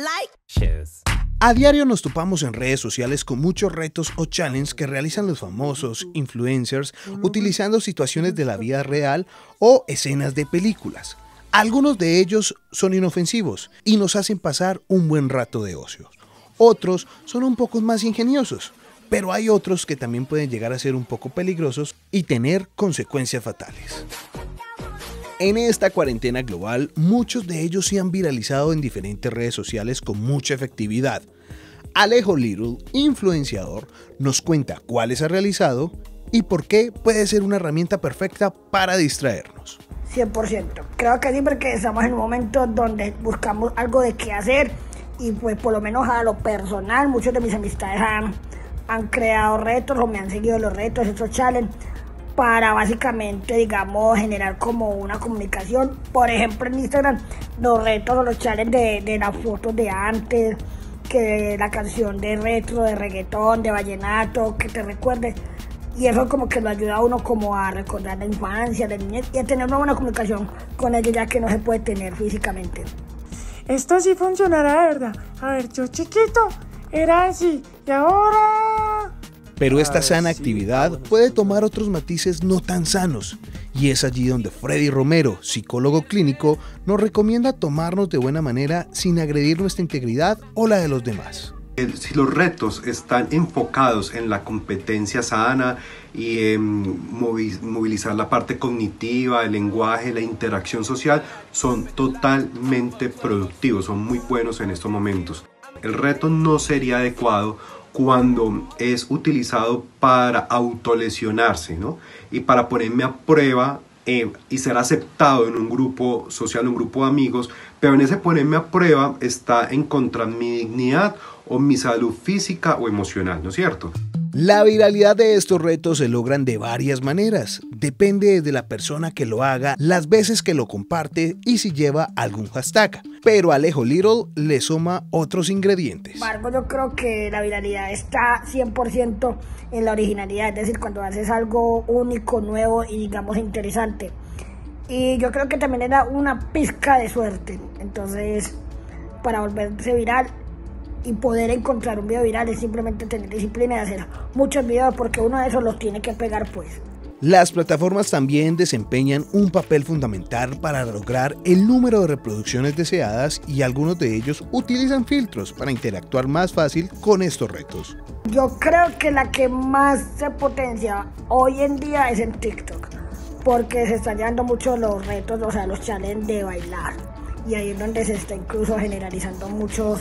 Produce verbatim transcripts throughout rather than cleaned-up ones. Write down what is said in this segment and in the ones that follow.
like shoes. A diario nos topamos en redes sociales con muchos retos o challenges que realizan los famosos influencers utilizando situaciones de la vida real o escenas de películas. Algunos de ellos son inofensivos y nos hacen pasar un buen rato de ocio. Otros son un poco más ingeniosos, pero hay otros que también pueden llegar a ser un poco peligrosos y tener consecuencias fatales. En esta cuarentena global, muchos de ellos se han viralizado en diferentes redes sociales con mucha efectividad. Alejo Little, influenciador, nos cuenta cuáles ha realizado y por qué puede ser una herramienta perfecta para distraernos. cien por ciento. Creo que sí, porque estamos en un momento donde buscamos algo de qué hacer y pues por lo menos a lo personal, muchos de mis amistades han, han creado retos o me han seguido los retos, estos challenges, para básicamente, digamos, generar como una comunicación. Por ejemplo, en Instagram, los retos o los challenges de, de las fotos de antes, que la canción de retro, de reggaetón, de vallenato, que te recuerde. Y eso como que lo ayuda a uno como a recordar la infancia, la niñez y a tener una buena comunicación con ellos, ya que no se puede tener físicamente. Esto sí funcionará de verdad. A ver, yo chiquito era así y ahora... Pero esta sana actividad puede tomar otros matices no tan sanos, y es allí donde Freddy Romero, psicólogo clínico, nos recomienda tomarnos de buena manera sin agredir nuestra integridad o la de los demás. Si los retos están enfocados en la competencia sana y en movilizar la parte cognitiva, el lenguaje, la interacción social, son totalmente productivos, son muy buenos en estos momentos. El reto no sería adecuado cuando es utilizado para autolesionarse, ¿no? Y para ponerme a prueba eh, y ser aceptado en un grupo social, un grupo de amigos, pero en ese ponerme a prueba está en contra de mi dignidad o mi salud física o emocional, ¿no es cierto? La viralidad de estos retos se logran de varias maneras. Depende de la persona que lo haga, las veces que lo comparte y si lleva algún hashtag. Pero Alejo Little le suma otros ingredientes. Sin embargo, yo creo que la viralidad está cien por ciento en la originalidad, es decir, cuando haces algo único, nuevo y digamos interesante. Y yo creo que también era una pizca de suerte. Entonces, para volverse viral y poder encontrar un video viral es simplemente tener disciplina y hacer muchos videos, porque uno de esos los tiene que pegar pues. Las plataformas también desempeñan un papel fundamental para lograr el número de reproducciones deseadas y algunos de ellos utilizan filtros para interactuar más fácil con estos retos. Yo creo que la que más se potencia hoy en día es en TikTok, porque se están llevando mucho los retos, o sea, los challenges de bailar, y ahí es donde se está incluso generalizando muchos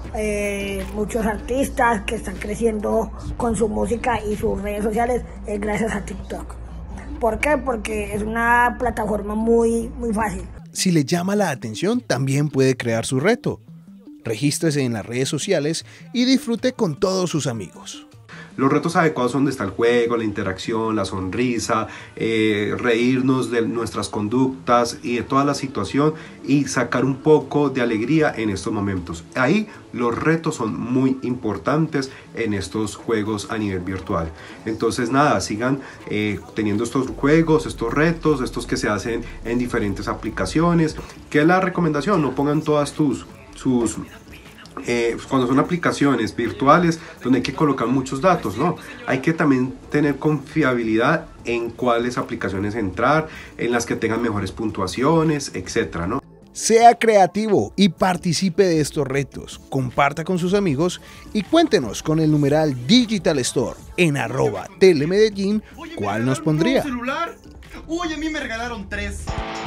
Eh, muchos artistas que están creciendo con su música y sus redes sociales eh, gracias a TikTok. ¿Por qué? Porque es una plataforma muy, muy fácil. Si le llama la atención, también puede crear su reto. Regístrese en las redes sociales y disfrute con todos sus amigos. Los retos adecuados son donde está el juego, la interacción, la sonrisa, eh, reírnos de nuestras conductas y de toda la situación y sacar un poco de alegría en estos momentos. Ahí los retos son muy importantes en estos juegos a nivel virtual. Entonces nada, sigan eh, teniendo estos juegos, estos retos, estos que se hacen en diferentes aplicaciones. ¿Qué es la recomendación? No pongan todas tus, sus... Eh, cuando son aplicaciones virtuales donde hay que colocar muchos datos, ¿no? Hay que también tener confiabilidad en cuáles aplicaciones entrar, en las que tengan mejores puntuaciones, etcétera, ¿no? Sea creativo y participe de estos retos, comparta con sus amigos y cuéntenos con el numeral Digital Store en arroba telemedellín cuál nos pondría. ¿Celular? Uy, a mí me regalaron tres.